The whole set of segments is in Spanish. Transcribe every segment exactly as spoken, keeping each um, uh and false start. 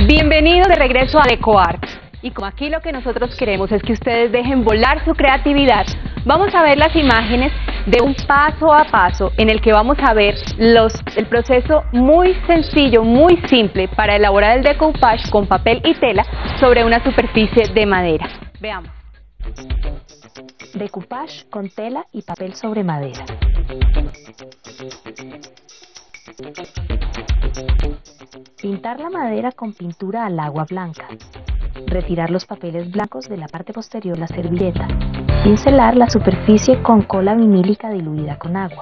Bienvenidos de regreso a DecoArt. Y como aquí lo que nosotros queremos es que ustedes dejen volar su creatividad, vamos a ver las imágenes de un paso a paso en el que vamos a ver los, el proceso muy sencillo, muy simple para elaborar el decoupage con papel y tela sobre una superficie de madera. Veamos. Decoupage con tela y papel sobre madera. Pintar la madera con pintura al agua blanca. Retirar los papeles blancos de la parte posterior de la servilleta. Pincelar la superficie con cola vinílica diluida con agua.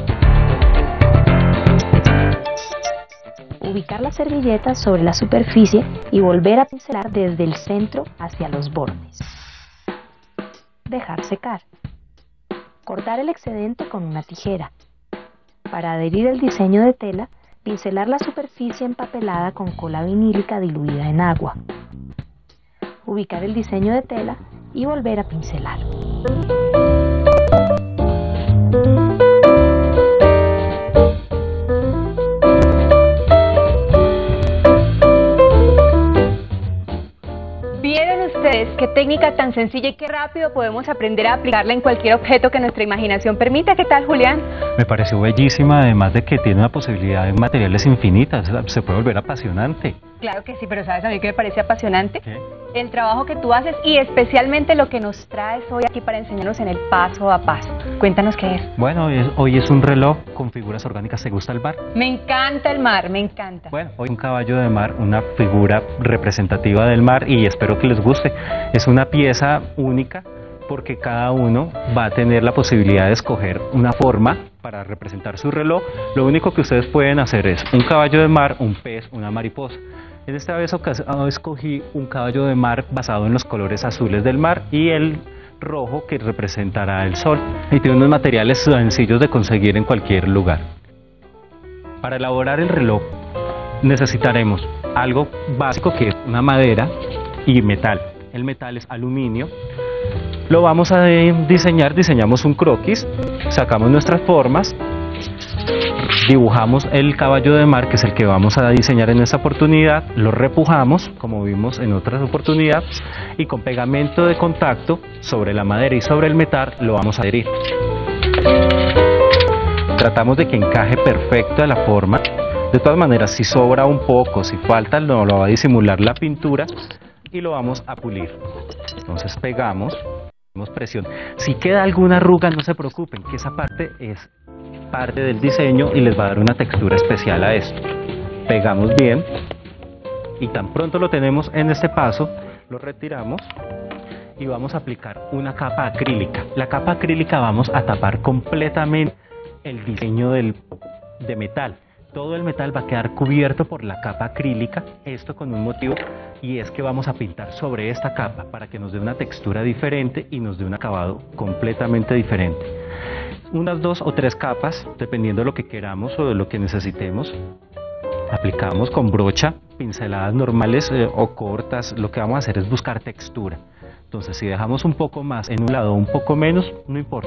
Ubicar la servilleta sobre la superficie y volver a pincelar desde el centro hacia los bordes. Dejar secar. Cortar el excedente con una tijera. Para adherir el diseño de tela, pincelar la superficie empapelada con cola vinílica diluida en agua. Ubicar el diseño de tela y volver a pincelar. ¿Vieron ustedes qué técnica tan sencilla y qué rápido podemos aprender a aplicarla en cualquier objeto que nuestra imaginación permita? ¿Qué tal, Julián? Me pareció bellísima, además de que tiene una posibilidad de materiales infinitas, se puede volver apasionante. Claro que sí, pero ¿sabes a mí qué me parece apasionante? ¿Qué? El trabajo que tú haces y especialmente lo que nos traes hoy aquí para enseñarnos en el paso a paso. Cuéntanos qué es. Bueno, es, hoy es un reloj con figuras orgánicas. ¿Te gusta el mar? Me encanta el mar, me encanta. Bueno, hoy un caballo de mar, una figura representativa del mar y espero que les guste. Es una pieza única porque cada uno va a tener la posibilidad de escoger una forma para representar su reloj. Lo único que ustedes pueden hacer es un caballo de mar, un pez, una mariposa. En esta vez escogí un caballo de mar basado en los colores azules del mar y el rojo que representará el sol. Y tiene unos materiales sencillos de conseguir en cualquier lugar. Para elaborar el reloj necesitaremos algo básico que es una madera y metal. El metal es aluminio. Lo vamos a diseñar, diseñamos un croquis, sacamos nuestras formas, dibujamos el caballo de mar que es el que vamos a diseñar en esta oportunidad, lo repujamos como vimos en otras oportunidades y con pegamento de contacto sobre la madera y sobre el metal lo vamos a adherir. Tratamos de que encaje perfecto a la forma. De todas maneras, si sobra un poco, si falta, no lo va a disimular la pintura y lo vamos a pulir. Entonces pegamos, hacemos presión. Si queda alguna arruga, no se preocupen, que esa parte es parte del diseño y les va a dar una textura especial a esto. Pegamos bien y tan pronto lo tenemos en este paso, lo retiramos y vamos a aplicar una capa acrílica. La capa acrílica vamos a tapar completamente el diseño del, de metal. Todo el metal va a quedar cubierto por la capa acrílica, esto con un motivo, y es que vamos a pintar sobre esta capa para que nos dé una textura diferente y nos dé un acabado completamente diferente. Unas dos o tres capas, dependiendo de lo que queramos o de lo que necesitemos. Aplicamos con brocha, pinceladas normales eh, o cortas. Lo que vamos a hacer es buscar textura. Entonces, si dejamos un poco más en un lado o un poco menos, no importa.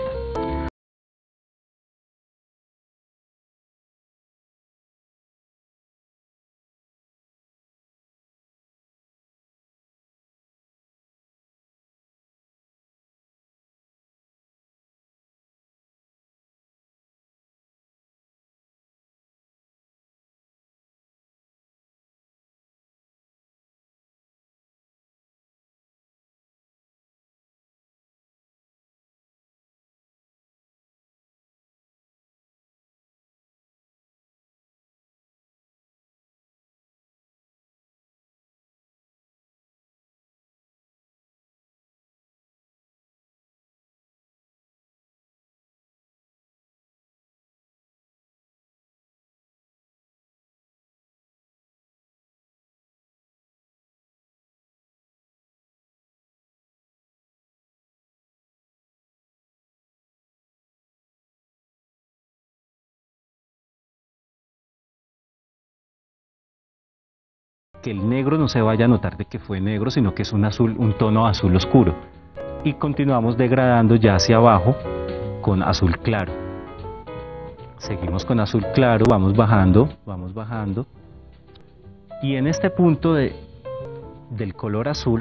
Que el negro no se vaya a notar de que fue negro, sino que es un azul, un tono azul oscuro. Y continuamos degradando ya hacia abajo con azul claro. Seguimos con azul claro, vamos bajando, vamos bajando. Y en este punto de, del color azul,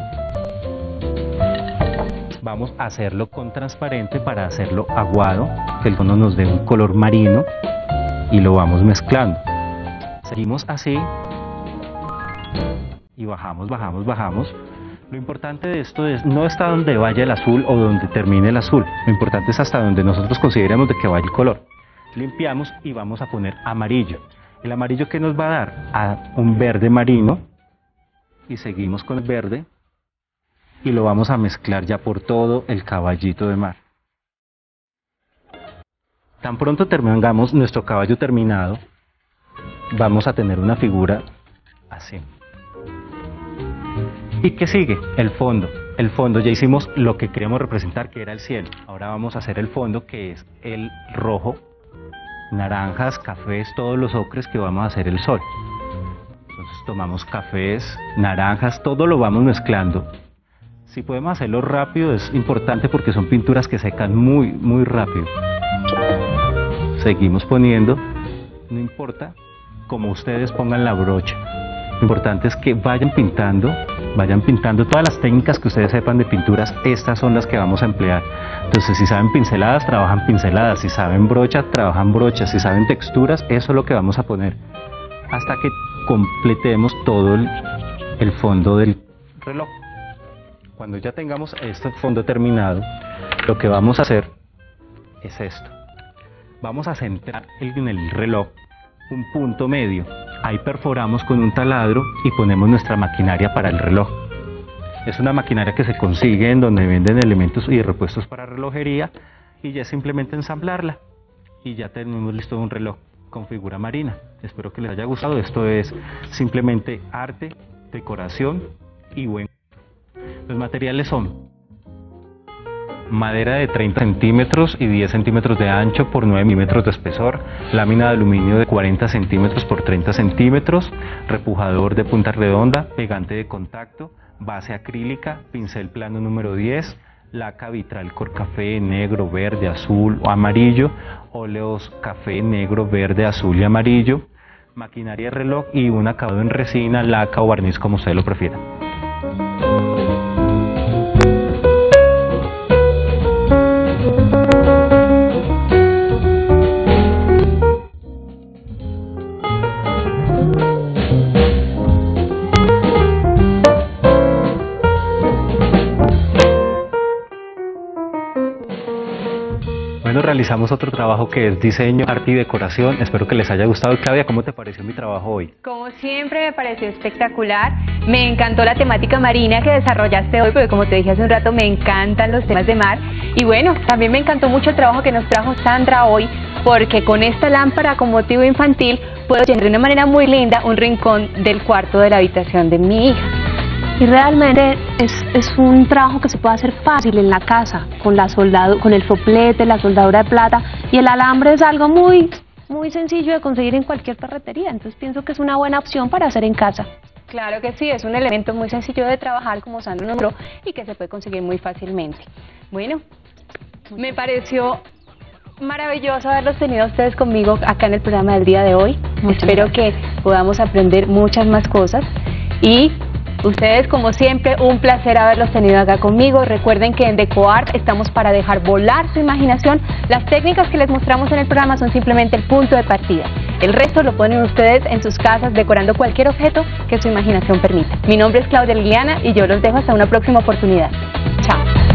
vamos a hacerlo con transparente para hacerlo aguado, que el tono nos dé un color marino, y lo vamos mezclando. Seguimos así y bajamos, bajamos, bajamos. Lo importante de esto es no hasta donde vaya el azul o donde termine el azul, lo importante es hasta donde nosotros consideremos de que vaya el color. Limpiamos y vamos a poner amarillo. El amarillo que nos va a dar a un verde marino, y seguimos con el verde y lo vamos a mezclar ya por todo el caballito de mar. Tan pronto terminamos nuestro caballo terminado, vamos a tener una figura así. ¿Y qué sigue? El fondo. El fondo, ya hicimos lo que queríamos representar, que era el cielo. Ahora vamos a hacer el fondo, que es el rojo, naranjas, cafés, todos los ocres que vamos a hacer el sol. Entonces tomamos cafés, naranjas, todo lo vamos mezclando. Si podemos hacerlo rápido es importante porque son pinturas que secan muy, muy rápido. Seguimos poniendo, no importa como ustedes pongan la brocha. Lo importante es que vayan pintando, vayan pintando todas las técnicas que ustedes sepan de pinturas, estas son las que vamos a emplear. Entonces si saben pinceladas, trabajan pinceladas, si saben brocha, trabajan brochas, si saben texturas, eso es lo que vamos a poner. Hasta que completemos todo el, el fondo del reloj. Cuando ya tengamos este fondo terminado, lo que vamos a hacer es esto. Vamos a centrar en el reloj un punto medio. Ahí perforamos con un taladro y ponemos nuestra maquinaria para el reloj. Es una maquinaria que se consigue en donde venden elementos y repuestos para relojería y ya es simplemente ensamblarla y ya tenemos listo un reloj con figura marina. Espero que les haya gustado. Esto es simplemente arte, decoración y buen. Los materiales son madera de treinta centímetros y diez centímetros de ancho por nueve milímetros de espesor, lámina de aluminio de cuarenta centímetros por treinta centímetros, repujador de punta redonda, pegante de contacto, base acrílica, pincel plano número diez, laca vitral color café, negro, verde, azul o amarillo, óleos café, negro, verde, azul y amarillo, maquinaria de reloj y un acabado en resina, laca o barniz como ustedes lo prefieran. Bueno, realizamos otro trabajo que es diseño, arte y decoración. Espero que les haya gustado. Claudia, ¿cómo te pareció mi trabajo hoy? Como siempre me pareció espectacular. Me encantó la temática marina que desarrollaste hoy, porque como te dije hace un rato, me encantan los temas de mar. Y bueno, también me encantó mucho el trabajo que nos trajo Sandra hoy, porque con esta lámpara con motivo infantil puedo llenar de una manera muy linda un rincón del cuarto de la habitación de mi hija. Y realmente es, es un trabajo que se puede hacer fácil en la casa, con, la soldado, con el soplete, la soldadura de plata, y el alambre es algo muy, muy sencillo de conseguir en cualquier ferretería, entonces pienso que es una buena opción para hacer en casa. Claro que sí, es un elemento muy sencillo de trabajar, como Sandra nombró, y que se puede conseguir muy fácilmente. Bueno, me pareció maravilloso haberlos tenido a ustedes conmigo acá en el programa del día de hoy. Muchas Espero gracias. que podamos aprender muchas más cosas y ustedes, como siempre, un placer haberlos tenido acá conmigo. Recuerden que en DecoArt estamos para dejar volar su imaginación. Las técnicas que les mostramos en el programa son simplemente el punto de partida. El resto lo ponen ustedes en sus casas decorando cualquier objeto que su imaginación permita. Mi nombre es Claudia Liliana y yo los dejo hasta una próxima oportunidad. Chao.